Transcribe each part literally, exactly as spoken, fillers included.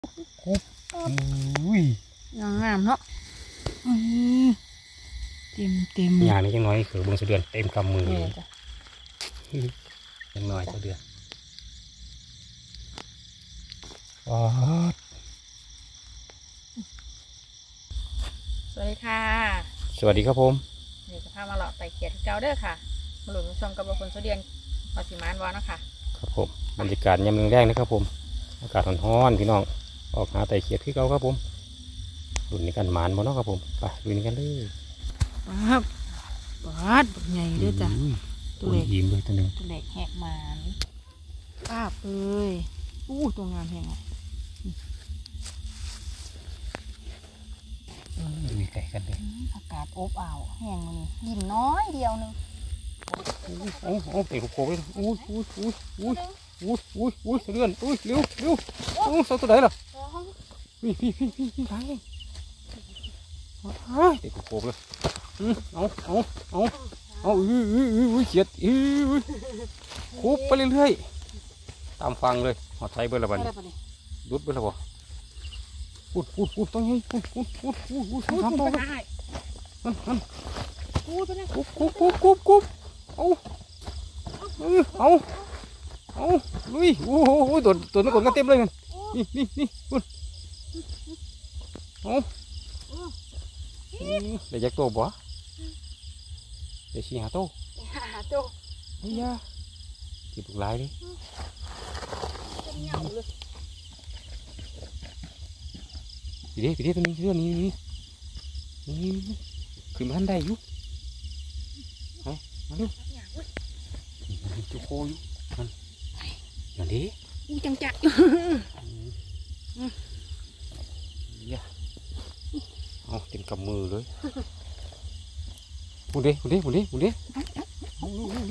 คุบอุ้ยงามงามเนาะเต็มเต็มหยานี่ยังน้อยคือบงสะเดือนเต็มกำมือยังน้อยสะเดือนว้าสวัสดีค่ะสวัสดีครับผมนี่จะพามาหล่อไต่เขียดเกาเด้อค่ะมาหลุดมาชมกับบางคนโซเดียนปอสิมานวอนะคะครับผมบรรยากาศยามแรงๆนะครับผมอากาศร้อนๆพี่น้องออกหาไต่เขียดที่เก่าครับผมดุนในกันหมานบ่เนาะครับผมไปดูนี่กันเลยป๊าบป๊าบใหญ่ด้วยจ้ะตัวเล็กยิ้มเลยตัวนึงตัวเล็กแหกหมานป๊าบเลยอู้ตัวงามแหงอ่ะดูไก่กันเลยอากาศอบอ้าวแห้งมันนี่ดินน้อยเดียวนึงโอ้โอ้เตะโคไปอุ้ยอุ้ยอุ้ยอุ้ยอุ้ยอุ้ยอุ้ยเลื่อนอุ้ยเร็วเร็วโอ้สาวตัวไหนล่ะพี่พี่พี่พี่พี่ทางเองเตะโคเลยเอาเอาเอาเอาอื้ออื้ออื้อเขียดอื้อคุบไปเรื่อยๆตามฟังเลยหอดใช้เบอร์ละบันดุดเบอร์ละบ่พูดพูดพูดต้องให้พูดพูดพูดพูดพูดทำต่อกันนั่นนั่นคุบคุบคุบคุบคุบคุบเอาเออเอาเอาลุยโอ้โหตัวตัวนักกดกันเต็มเลยกันนี่นี่นี่พูดเอาเดี๋ยวจะโตบ่เดี๋ยวชี้หาโตหาโตเฮ้ยจีบลายดิปีเด้ปีเด้ตัวนี้เรื่องนี้นี่นี่ขึ้นมาทันได้ยุไปมาดูจุกโคยุนั่นนั่นดิอู้จังจักเอาเต็มกำมือเลยบุญเด้บุญเด้บุญเด้บุญเด้เอา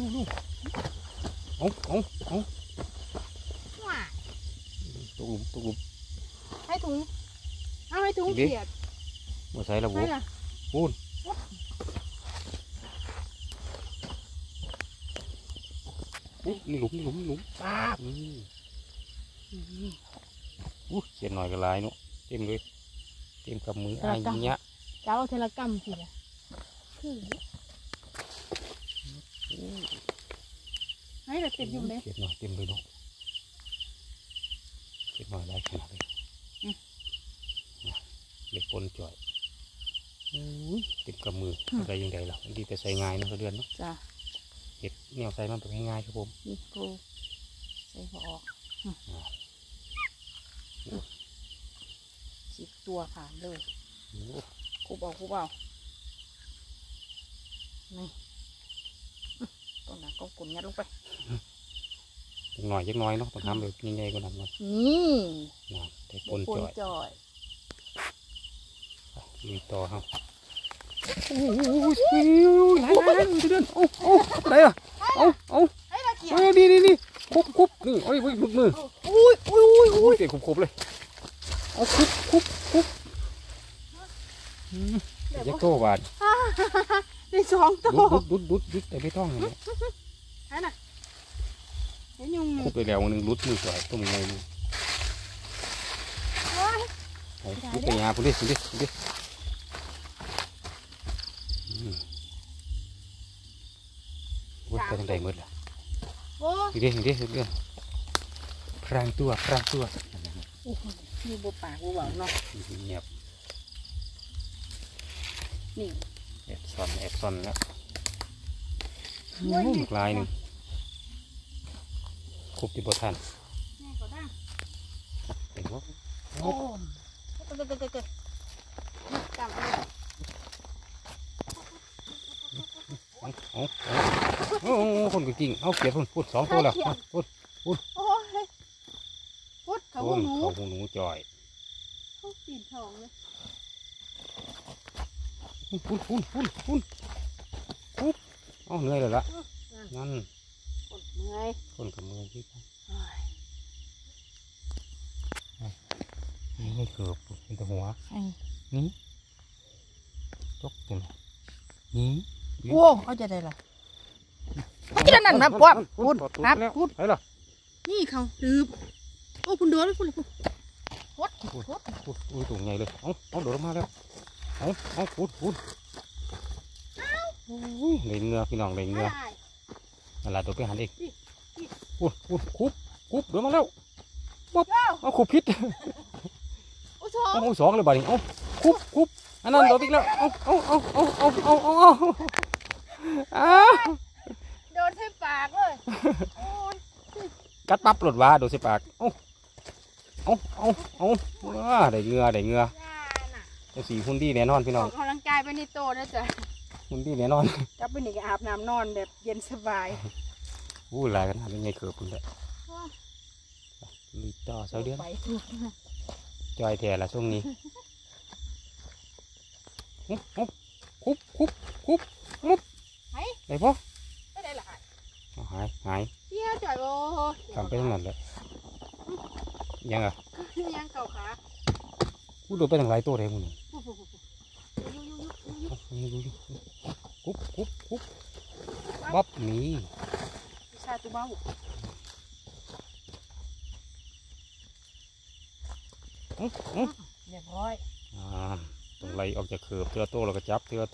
เอาเอาเอาตกหลุมตกหลุมให้ถุงเอาให้ถุงเขียดมาใส่ละบุญบุญนี่หลุมนี่หลุมนี่หลุมป้าอู้เขียนหน่อยก็ลายเนาะเต็มเลยเต็มกับมือไอ้เนี้ยเจ้าเทเลกรรมสิละคือให้เราติดอยู่เลยเขียนหน่อยเต็มเลยเนาะเขียนหน่อยลายขนาดเลยเล็กปนจ่อยเต็มกับมืออะไรยังไงล่ะดีแต่ใส่ง่ายนะเดือนเนาะจ้ะเห็ดแนวใส่มันเป็นง่ายครับผมนี่ปูใส่หัวออกสิบตัวขาดเลยคุบเอาคุบเอานี่ต้นหนักก็กุนยัดลงไปจังหน่อยจังน้อยเนาะต้องทำเลยยังไงก็ทำเนาะนี่นะแต่ปนจ่อยมีต่อครับโอ้โหไหลไหลไหลเดือนโอ้โอ้ไหนอ่ะเอาเอาเฮ้ยดีดีดีคุบคุบนี่โอ้ยหลุดมืออุ้ยอุ้ยอุ้ยอุ้ยเตะคุบคุบเลยเอาคุบคุบคุบยักษ์โตบาดได้สองตัวดุดดุดดุดดุดแต่ไม่ต้องเลยฮะน่ะเห็นยุงคุบไปแล้วหนึ่งดุดมือสวยตัวมึงไงดูลุกไปยาพูดดิพูดดิพูดดิวุ้ยไปทางใดมืดล่ะดูดิดูดิดูดิพรางตัวพรางตัวมีบัวป่าบัวหวานเนาะเงียบนี่แอบซ่อนแอบซ่อนแล้วลายหนึ่งคุบที่บัวทันเห็นว่าโอ้เกิดเกิดเกิดเกิดกำเลยเอาเอาโอ้คนจริงเอาเกียร์พุ่นพูดสองตัวแล้วพูดพูดโอ้ยพูดเขาหนูเขาหนูจ่อยเขาปีนทองเลยพุ่นพุ่นพุ่นพุ่นพุ่นเอาเหนื่อยเลยละนั่นคนเมื่อยคนกับมือที่นี่ไม่เกือบเป็นตัวหัวนี่จกตัวนี้โอ้เขาจะได้หรอเขาจะนั่นนะปวดปวดครับปวดไปหรอนี่เขาดื้อโอ้คุณโดนคุณคุณปวดพูดพูดอุ้ยตัวใหญ่เลยเอาเอาโดดลงมาแล้วเอาเอาพูดพูดอุ้ยเลยเงือพี่น้องเลยเงืออะไรตัวไปหันเองพูดพูดคุบคุบโดดมาแล้วปุ๊บเอาคุบพิษเอาสองเลยบ่านี้เอาคุบคุบอันนั้นโดดอีกแล้วเอาเอาเอาเอาเอาเอาเอาเอาเอาโดนใส่ปากเลยกัดปั๊บหลุดว่าโดดใส่ปากเอาเอาเอาเอาว้าได้เงือได้เงือจะสีหุ่นดีแน่นอนพี่น้องออกกำลังกายไปในโตนะจ๊ะหุ่นดีแน่นอนกลับไปนี่ก็อาบน้ำนอนแบบเย็นสบายอู้ลายกันอะไรไงเกือบพุ่นแหละลุยต่อเสาเดือนไปถูกจอยแท้ละช่วงนี้คุบคุบคุบคุบคุบมุบไหนพ่อไม่ได้หรอหายหายเยี่ยจ่อยโอ้ทำไปทั้งนั้นเลยยังอ่ะยังเก่าขาอู้โดดไปทั้งหลายตัวเลยมึงคุบคุบคุบบ๊อบนี่ชาตูเบ้าอื้ออื้อเรียบร้อยอ่าต้องไล่ออกจากเขือบเทือโตแล้วก็จับเทือโต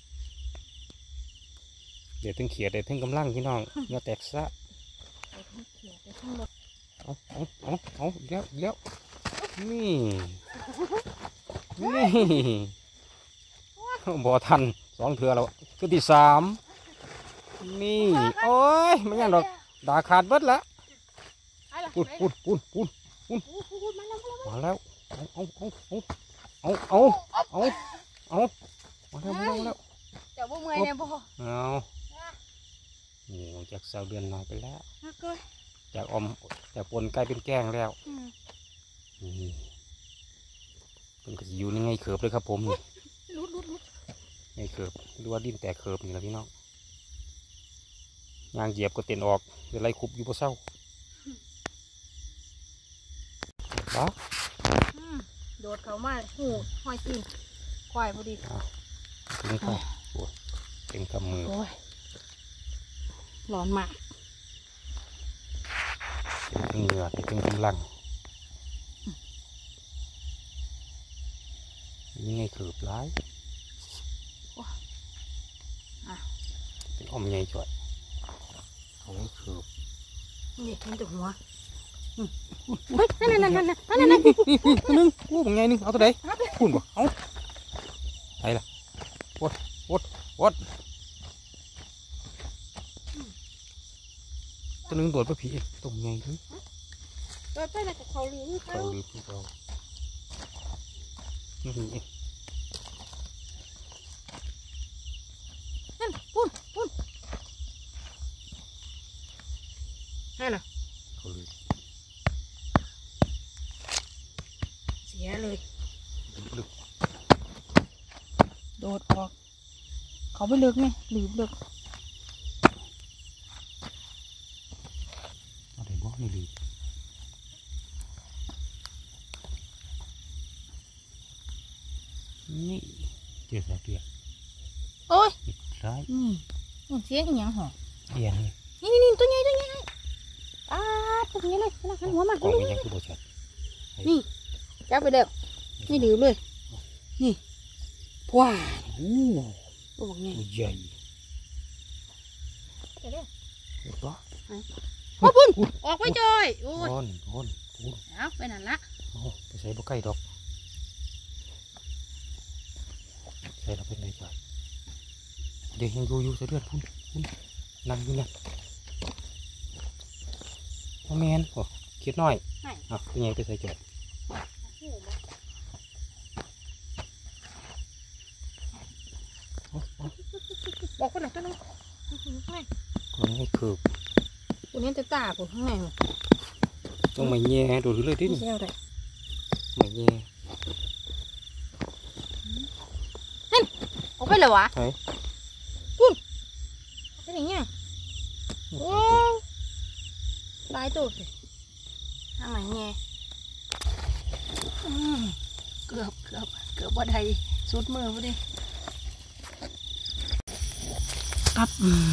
เดี๋ยวถึงเขียดเดี๋ยวถึงกำลังพี่น้องเนื้อแตกซะไปทั้งเขียไปทั้งรถเอาเอาเอาเอาเดี๋ยวเดี๋ยวนี่นี่บ่ทันสองเทือแล้วตัวที่สามนี่โอ้ยไม่ยังดอกดาขาดเบิดละปุดปุดปุดปุดปุดมาแล้วเอาเอาเอาเอาเอาเอาเอามาแล้วมาแล้วมาแล้วเจ้าบ่เมื่อยเนี่ยบ่เอานี่ออกจากเสาเดือนน้อยไปแล้วฮักเอ้ยจากอมจากปนกลายเป็นแกงแล้วนี่เป็นก็จะอยู่ในไงเขิบเลยครับผมนี่ลุดลุดลุดไงเขิบหรือว่าดินแตกเขิบนี่แหละพี่น้องยางเหยียบก็เต็นออกเดี๋ยวไล่คุบอยู่บนเสาบ้าโดดเขามาหูห้อยตีนควายพอดีถึงไปโอ้ยเต็มกำมือโอ้ยร้อนมากถึงเหงื่อถึงกำลังนี่ไงเขิบร้ายเป็นอ้อมใหญ่จ่อยเขาให้เขิบนี่เห็นแต่หัวเฮ้ยนั่นนั่นนั่นนั่นนั่นนั่นตัวนึงโอ้เป็นไงนึงเอาตัวไหนพูดบ่เอาไหนล่ะวดวดวดตัวนึงโดดไปผีตรงไงนึงโดดไปแล้วกับเขาลืมเขาเขาลืมเรานี่นั่นปุ่นปุ่นนั่นน่ะเขาลืมเสียเลยลึกโดดออกเขาไปลึกไงหลืมลึกอะไรบ่นี่ลืมนี่เจอแล้วเดียวโอ้ยอีกร้ายอืมเสียงอีหยังหรอเอียงเลยนี่นี่ตัวใหญ่ตัวใหญ่อ้าตัวใหญ่เลยหันหัวมากล่องมันยังคือโบชัดนี่จับไปเร็วนี่ดื้อเลยนี่ว้าโอ้ตัวบอกไงใหญ่เดี๋ยวเห็นปะโอ้พุ่นออกไปจอยโอ้ยโอนโอนโอนเอาไปนั่นละโอ้ไปใส่บ่ไก่ดอกใส่เราเป็นไรจ่อยเด็กยังอยู่อยู่ใส่เลือดพุ่นพุ่นนั่งอยู่นั่นพ่อแมนโอ้คิดน้อยอ่ะเป็นไงไปใส่จ่อยโอ้โอ้บอกคนไหนตัวนึงคนให้คืบตัวนี้จะตาผมข้างในมั้งต้องไม่แย่ดูเลยดิไม่ใช่อะไรไม่แย่ออกไปเลยวะไหนเป็นอย่างเงี้ยโอ้ลายตัวสิทำไมเงี้ยเกือบเกือบเกือบว่าใดสุดมือพอดีครับอืม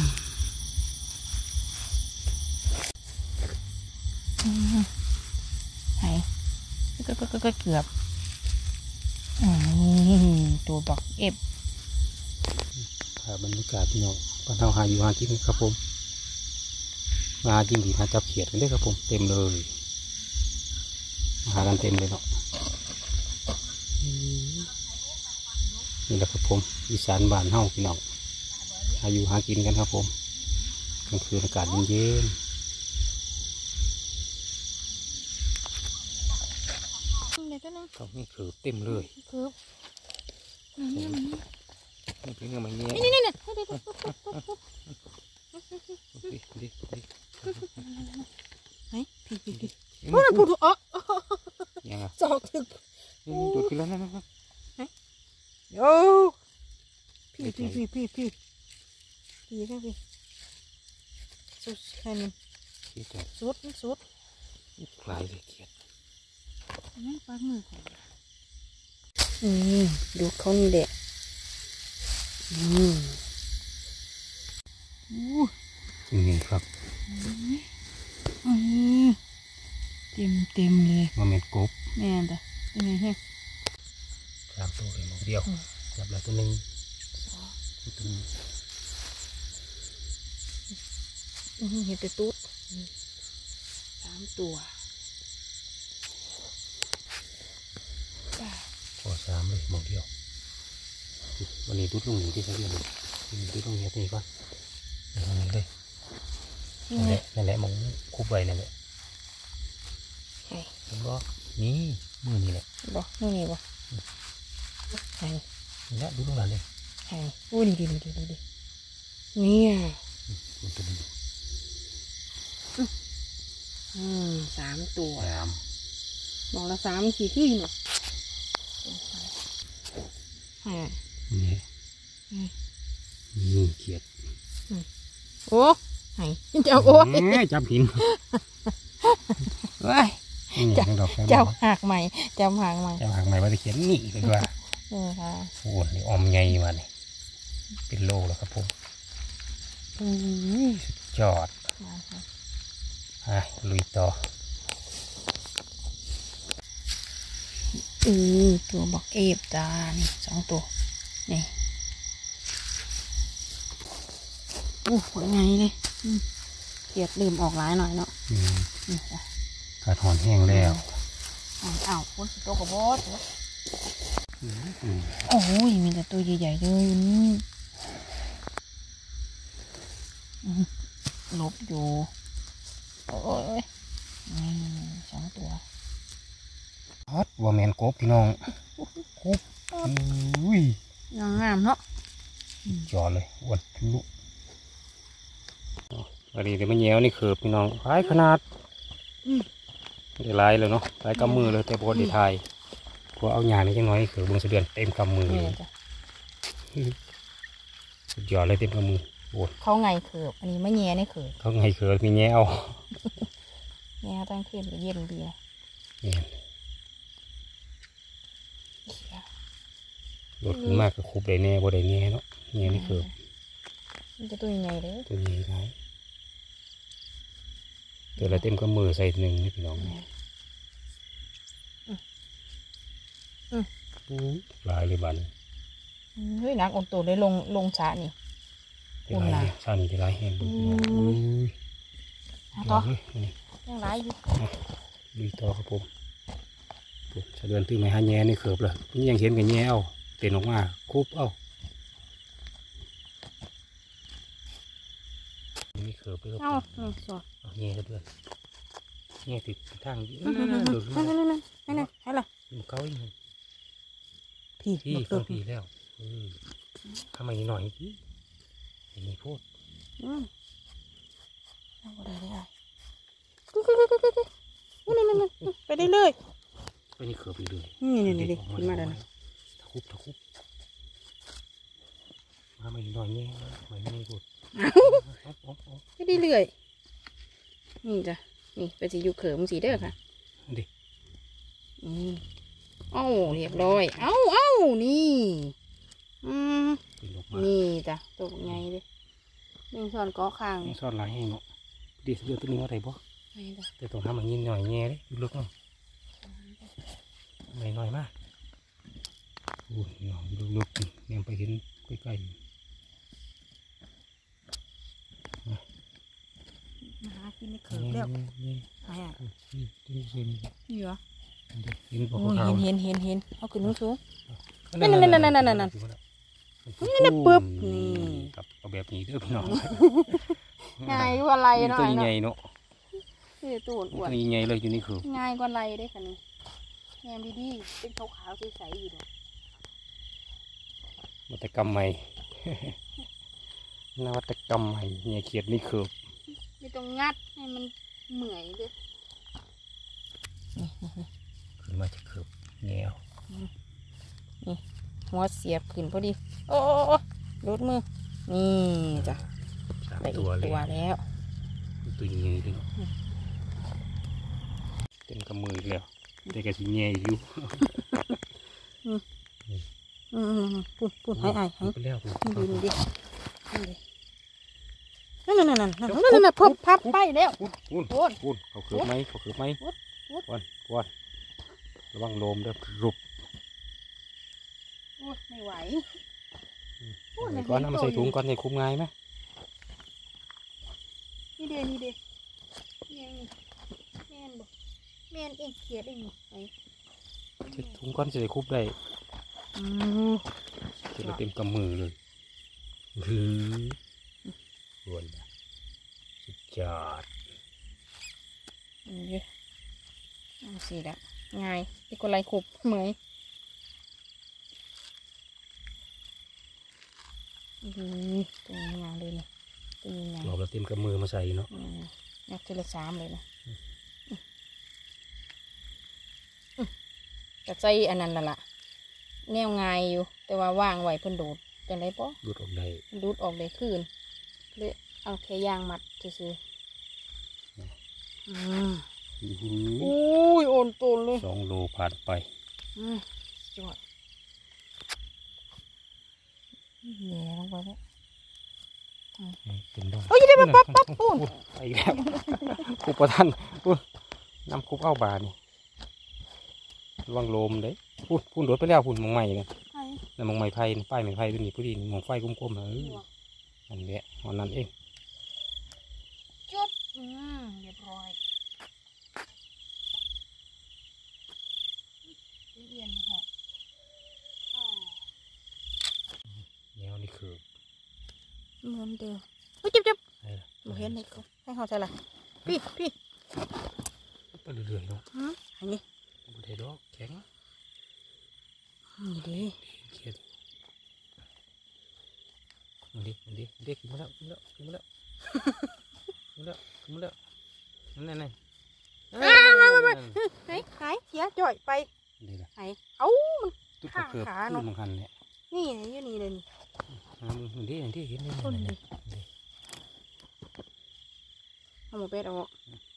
ไหนก็ก็ก็เกือบอืมตัวบักเอฟบรรยากาศพี่น้องบ้านเฮาหาอยู่หากินครับผมมาหากินดีหาจับเขียดกันได้ครับผมเต็มเลยหากันเต็มเลยเนาะนี่แหละครับผมอีสานบ้านเฮาพี่น้องหาอยู่หากินกันครับผมกลางคืนอากาศเย็นเดี๋ยวก็นึงๆเขานี่คือเต็มเลยคือนี่นี่นี่เป็นเงาไม้เงี้ยนี่นี่นี่ดิดิดิเฮ้ยพี่พี่พี่โอ้ยพูดอ๋อยังไงจอกถึกนี่ดูดขึ้นแล้วนะนะโอ้พี่พี่พี่พี่พี่พี่ครับพี่สุดแค่นี้ขี้แตกสุดสุดคลายเลยเขียดนี่ปากมือของอืมดูเขานี่แหละอืมอู้จริงๆครับอืมเต็มเต็มเลยมาเม็ดกบแม่นจ้ะเป็นไงเฮ้ยสามตัวเลยหมดเดียวจับแล้วตัวหนึ่งตัวนึงอือเห็นแต่ตุ๊ดสามตัวพอสามเลยหมดเดียววันนี้ดุดลงหนีที่ใช้เรียนดุดลงเนี้ยนี่ก่อนตรงนี้เลยนั่นแหละนั่นแหละมองคุบไว้นั่นแหละไห้เห็นบ่นี่มือนี่แหละบ่นู่นนี่บ่ไห้นี่แหละดุดลงหลังเลยไห้อู้ดีดีดีดีดีเนี่ยตัวนึงอืมสามตัวสามมองละสามสี่ขึ้นเนาะไห้นี่นี่เขียดโอ้ไห้เจ้าโอ้ยจับหินว้ายเจ้าดอกเจ้าหักใหม่เจ้าหักใหม่เจ้าหางใหม่ว่าจะเขียนนี่เลยว่าเออค่ะโอ้นี่อมไงมาเนี่ยเป็นโลแล้วครับผมสุดยอดมาค่ะอ่ะลุยต่ออือตัวบักเอฟจ้านี่สองตัวนี่โอ้หัวไงเลยเกียดลืมออกหลายหน่อยเนาะอืมนี่จ้ะกาดหอนแห้งแล้วอ้าวอ้าวคนสิโตกับบอสอืมโอ้ยมีแต่ตัวใหญ่ๆเลยอยู่นี่อืมหลบอยู่โอ้ยนี่สองตัวฮอตว่าแมนกบพี่น้องกบอุ้ยงามงามๆเนาะจอดเลยอ้วนทะลุวันนี้เดี๋ยวมันแย้วนี่คือพี่น้องหลายขนาดได้หลายเลยเนาะหลายกำมือเลยแต่บอได้ทายพอเอาหยานี่จังน้อยคือบนเสดือนเต็มกำมือนี่เลยจ้ะสุดยอดเลยเต็มกำมือโอ้ยเขาไงเขือบอันนี้ไม่แง่นี่เขือบเขาไงเขือมีแย้วแง่ตั้งขึ้นก็เย็นดีอะเนี่ยโดดขึ้นมากก็คุบได้แน่บ่ได้แน่เนาะแง่นี่คือมันจะตัวยังไงเลยตัวนี้ไรตัวละเต็มกำมือใส่หนึ่งนี่พี่น้องนี่อู้หลายเลยบัดนเฮ้ยหนักอดตัวเลยลงลงช้านี่เป็นหลายเลยชานี่เป็นหลายแห้งดูพี่น้องอืมอุ้ยเอายต่ออดเลยนี่ยังไรอยู่ลุยต่อครับผมปุ๊บสะเดือนตื้อไม่หาแง่นี่เขือบเลยนี่ยังเห็นกับแง่เอาเต็นออกมาคุบเอานี่เขือบไปครับเอาผมหนึ่งสองเอาแง่ก็เดือนแง่ติดทางอยู่นั่นนั่นนั่นโดดขึ้นนั่มานนั่นนั่นนั่นให้ละมันเก้าอีกหนึ่งพี่พี่บักก็ตัวพี่แล้วเออทำไมหน่อยพี่อย่างนี้พูดอืมเอาบ่ได้ได้กุ๊กกุ๊กกุ๊กกุ๊กกุ๊กนั่นนั่นนั่นไปได้เลยไปนี่เขือบไปเลยนี่นี่นี่เด็นี่กออกขึ้นมาแล้วนะตะคุบตะคุบมาไม่หน่อยแง่ไม่ไม่พูดไปได้เลยนี่จ้ะนี่ไปสิอยู่เขิมสีเด้อค่ะดิอืมเอ้าเรียบร้อย เอ้าเอ้านี่ อืมปีนออกมานี่จ้ะตัวไงเลยหนึ่งช้อนก้อข้างไม่นี่ซ่อนหลายแห้งเนาะดิเดือดตัวนี้ว่าไรบ่นี่จ้ะแต่ต้องทำมันยินหน่อยแง่เลยลึกเนาะไม่น้อยมากโอ้ยหนองลุกๆเนี่ยไปเห็นใกล้ๆมาหากินในเขิบแล้วนี่ไอ้อะนี่นี่นี่นี่นี่เหรอเห็นปะโอ้ยขาวเห็นเห็นเห็นเห็นเอาขึ้นสูงๆนั่นนั่นนั่นนั่นนั่นนั่นนั่นนี่นะปึ๊บนี่กับเอาแบบนี้เด้อพี่น้องง่ายกว่าไรเนาะตัวไอ้ใหญ่เนาะเนาะนี่ตัวอ้วนตัวใหญ่เลยอยู่นี่คือง่ายกว่าไรได้ค่ะนี่แงมดีๆเป็นขาวๆใสๆอยู่ดอกนวัตกรรมใหม่ นวัตกรรมใหม่เนี่ยเขียดนี่คือไม่ต้องงัดให้มันเหมื่อยเลยขึ้นมาจะคือแนวหัวเสียบขึ้นพอดีโอ้โอ้โอ้รูดมือนี่จ้ะสามไปอีตักวเลยตัวแล้วตัวใหญ่เลยเนาะเต็มกำมืออีกแล้วแต่ก็สิแง่อยู่อืมอืมปุ่นปุ่นให้ไอ้ให้ไปแล้วนี่ดีนี่ดีนี่ดีนั่นนั่นนั่นนั่นนั่นนั่นนั่นพับพับไปแล้วพุ่นพุ่นโอ้ยพุ่นเขาคือไหมเขาคือไหมโอ๊ยโอ๊ยวันวันระวังลมเด้อรุบโอ้ยไม่ไหวเอาไปก่อนเอามาใส่ถุงก่อนใส่คุ้มง่ายไหมนี่เดนี่เดแม่นแม่นบ่แม่นเองเขียดเองไอ้ใส่ถุงก่อนจะได้คุบได้อืมจะได้เต็มกำมือเลยฮือวนสุดยอดนี่เอาสิละง่ายอีกคนไรขุบเหมยดีตัวงามเลยนี่ตัวงามหลอกแล้วเต็มกำมือมาใส่เนาะอืมนับทีละสามเลยนะแต่ใจอันนั้นละล่ะแนวง่ายอยู่ แต่ว่าว่างไว้เพิ่นโดดจังไรปะดูดออกได้ดูดออกได้คืนเลยเอาแค่ยางมัดซื่อๆอืมอื้อหืออุ้ยโอนโตนเลยสองโลผ่านไปอืมจอดแย่ลงไปแล้วเต็มด้วยโอ้ยได้มาปั๊บปั๊บปูนไปอีกแล้วคุบประทันอุ้ยน้ำคุบเอาบานี่ระวังลมเด้พูดพูดโดดไปแล้วพูดมองใหม่เลยไอ้นั่นมองไม้ไผ่นี่ป้ายไม้ไผ่ตัวนี้ผู้ดีมองไฟกลมๆเอออันเนี้ยอันนั้นเองจุดอืมเรียบร้อยเรียนหอกอ้าวแนวนี่คือเหมือนเดิมเฮ้ยจับจับอะไรล่ะบ่เห็นเลยเขาให้เขาใช่ละพี่พี่ไปเรื่อยๆเนาะอืมอันนี้บุเทดอกแข็งนี่ดิเขียดมันดิมันดิมันดิขึ้นมาแล้วขึ้นมาแล้วขึ้นมาแล้วขึ้นมาแล้วขึ้นมาแล้วนั่นนั่นนั่นอ้าวมามามาไหนหายเสียจ่อยไปนี่แหละไหนเอ้ามันตุ๊กตาเกือบขาเนอะขึ้นบางคันเนี่ยนี่อยู่นี่เลยนี่อ่ามันดิมันดิเห็นเลยต้นนี่นี่เอาหมูเป็ดออก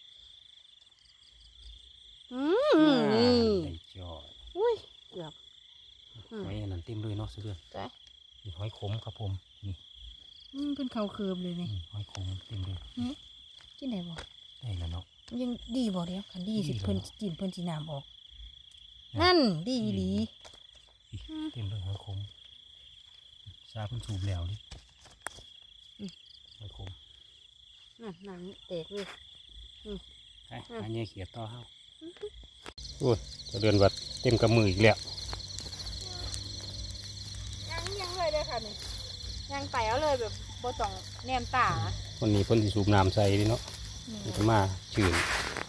อืมนี่ได้จอดอุ้ยเกือบอืมไว้อันนั้นเต็มเลยเนาะเสื้อจ้ะนี่หอยขมครับผมนี่อืมเป็นเขาเคือบเลยนี่อืมหอยขมเต็มเลยที่ไหนบ่ได้แล้วเนาะยังดีบ่เดียวคันดีสิดีแล้วเพิ่นจีนเพิ่นจีน้ำออก นั่นดีอีหลีเต็มเลยหอยขมซาเพิ่นสูบแล้วดิหอยขมนั่นหนังแตกเลยไอ้อันนี้เขียดต่อเฮาโอ้ยจะเดือนวัดเต็มกำมืออีกแล้วยังยังเลยได้ค่ะนี่ยังไต่เอาเลยแบบบ่ต้องแนมตานะวันนี้เพิ่นสิสูบน้ำใส่ดิเนาะนี่มันจะมาชื่น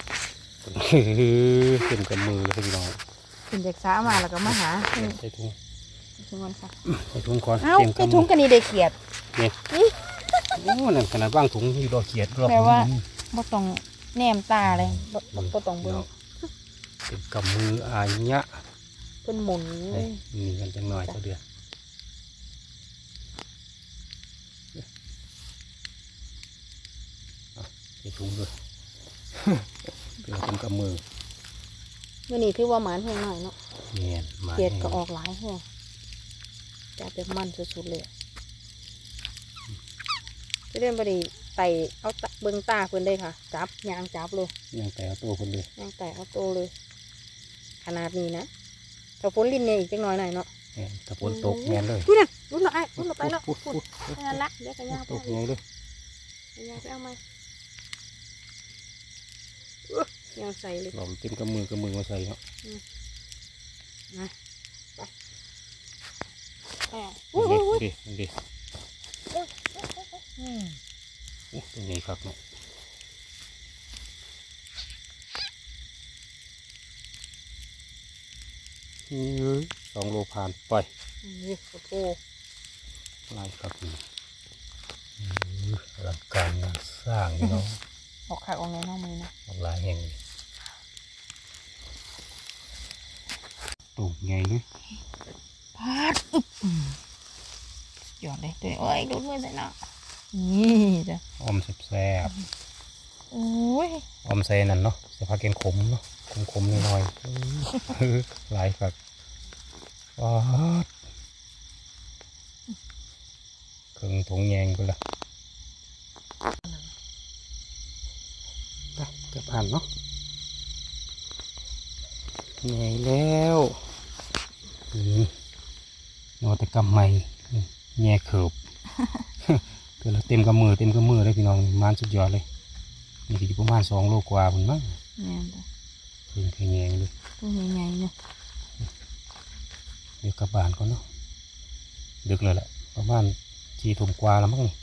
เต็มกำมือเลยพี่น้องขึ้นจากซ้ามาแล้วก็มาหาใใส่ถุงช่วงค่ะใส่ถุงก่อนเอ้าเต็มใส่กำถุมืงอกันนี่ได้เขียดนี่นี่โอ้นั่นขนาดว่างถุงอยู่ดอกเขียดรอบแปลว่า บ่ต้องแนมตาเลยบ่บ่บ่ต้องเบิ่งเต็มกำมืออายเนี้ยเพิ่นหมุนเฮ้ยนี่กันจังหน่อยเจ้าเดือนเอาใส่ถุงด้วย เต็มกำมือมื้อนี้คือว่าหมานแห้งหน่อยเนาะเนียนมาเขียดก็ออกหลายแห้งจะแบบมันสุดๆเลยจะเล่นบ่ได้ไต่เอาตะเบิ่งตาเพิ่นได้ค่ะ จับยางจับเลยยังแต่เอาตัวคนเลยยางไต่เอาโตเลย ขนาดนี้นะถ้าฝนลิ้นเนี่ยอีกจังหน่อยหน่อยเนาะแม่นถ้าฝนตกแม่นเลยพูดนั่นพูดละไอ้พูดละไปแล้วพูพูดดพูดไปนั่นละเดี๋ยวกันยาวไปตกไงเลยกันยาวไปเอาไหมยังใส่เลยเราเต็มกำมือกำมือมาใส่เนาะนะไปแอบดูอุ้ยดิอุ้ยดูดิอืมโอ้ตัวใหญ่คักเนาะนี่เอ้ยสองโลผ่านไปนี่โอ้โหลายคักนี่อื้ออลังการงานสร้างนี่เนาะออกขาออกในน้องมือนะออกลายแห่งนี้ตุ่มไงเลยพาดอึ๊บหยอดเลยตัวโอ้ยดูดมือใส่เนาะนี่จ้ะออมแซ่บโอ้ยๆออมใส่นั่นเนาะใส่ผักแกงขมเนาะขมๆหน่อยๆอื้อลายคักว้าดเครื่องถุงแยงไปละไปจะผ่านเนาะเหนื่อยแล้วนี่นอแต่กำไม่แง่เขิบ เกิดแล้วเต็มกำมือเต็มกำมือเลยพี่น้องมานสุดยอดเลยนี่ก็อยู่ประมาณสองโลกว่าผมมั้งแม่นจ้ะเพิ่งเคยแยงเลยตัวใหญ่ๆเนี่ยเดี๋ยวกลับบ้านก่อนเนาะดึกเลยแหละประมาณสี่ทุ่มกว่าแล้วมั้งนี่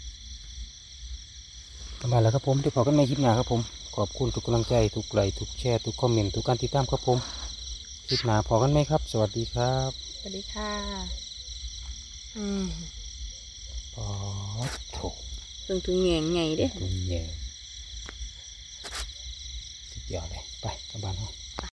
กลับบ้านแล้วครับผมเดี๋ยวพอกันในคลิปหน้าครับผมขอบคุณทุกกำลังใจทุกไลค์ทุกแชร์ทุกคอมเมนต์ทุกการติดตามครับผมคลิปหน้าพอกันไหมครับ สวัสดีครับสวัสดีค่ะอืมปอดโถเพิ่งถุงแงงใหญ่เด้ตุ้งแยงสุดยอดเลยไปกลับบ้านเนาะ